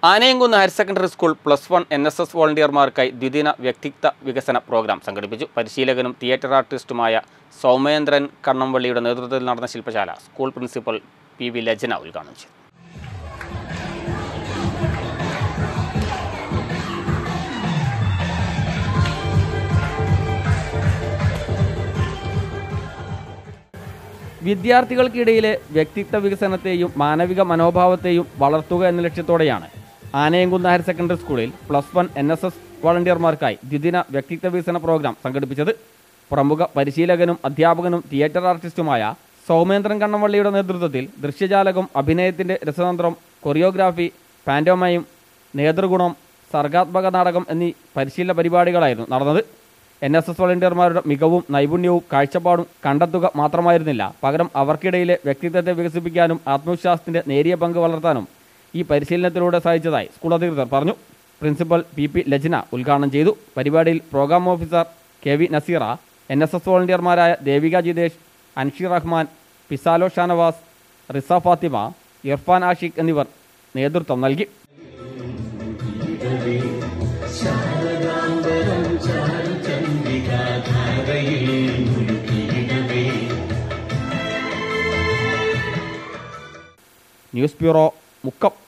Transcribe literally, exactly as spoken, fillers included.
Anayamkunnu higher secondary school plus one N S S വോളണ്ടിയർമാർക്കായി ദ്വിദിന വ്യക്തിത്വ വികസന പ്രോഗ്രാം സംഘടിപ്പിച്ചു. പരിശീലകനും തിയേറ്റർ ആർട്ടിസ്റ്റുമായ സൗമേന്ദ്രൻ കണ്ണംവള്ളിയുടെ നേതൃത്വത്തിൽ നടന്ന ശില്പശാല school principal P V Lajna ഉദ്ഘാടനം ചെയ്തു. വിദ്യാർത്ഥികൾക്കിടയിലെ വ്യക്തിത്വ വികസനത്തെയും മാനവിക മനോഭാവത്തെയും വളർത്തുക എന്ന ലക്ഷ്യത്തോടെയാണ് ആനയംകുന്ന് ഹയർ സെക്കൻഡറി സ്കൂളിൽ plus one N S S വോളണ്ടിയർമാർക്കായി ദ്വിദിന വ്യക്തിത്വ വികസന പ്രോഗ്രാം സംഘടിപ്പിച്ചത്. പ്രമുഖ പരിശീലകനും അധ്യാപകനും തിയേറ്റർ ആർട്ടിസ്റ്റുമായ സൗമേന്ദ്രൻ കണ്ണംവള്ളിയുടെ നേതൃത്വത്തിൽ ദൃശ്യജാലകം, അഭിനയത്തിൻ്റെ രസതന്ത്രം, കൊറിയോഗ്രാഫി, പാൻറ്റോമൈം, നേതൃഗുണം, സർഗാത്മക നാടകം എന്നീ പരിശീലന പരിപാടികളായിരുന്നു നടന്നത്. എൻ എസ് എസ് വോളണ്ടിയർമാരുടെ മികവും നൈപുണ്യവും കാഴ്ചപ്പാടും കണ്ടെത്തുക മാത്രമായിരുന്നില്ല, പകരം അവർക്കിടയിലെ വ്യക്തിത്വത്തെ വികസിപ്പിക്കാനും ആത്മവിശ്വാസത്തിൻ്റെ നേരിയ പങ്ക് വളർത്താനും ഈ പരിശീലനത്തിലൂടെ സാധിച്ചതായി സ്കൂൾ അധികൃതർ പറഞ്ഞു. പ്രിൻസിപ്പൽ പി പി ലജ്ന ഉദ്ഘാടനം ചെയ്തു. പരിപാടിയിൽ programme officer K V Naseera, N S S വോളണ്ടിയർമാരായ ദേവിക ജിതേഷ്, അൻഷി റഹ്മാൻ, പിസാലോ ഷാനവാസ്, റിസ ഫാത്തിമ, ഇർഫാൻ ആഷിഖ് എന്നിവർ നേതൃത്വം നൽകി. News bureau, Mukkam.